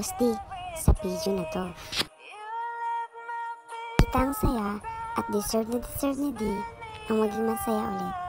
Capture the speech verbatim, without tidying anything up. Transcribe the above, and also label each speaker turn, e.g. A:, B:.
A: Tapos di, sa video na to. Kita ang saya at deserve na deserve ni Di ang maging masaya ulit.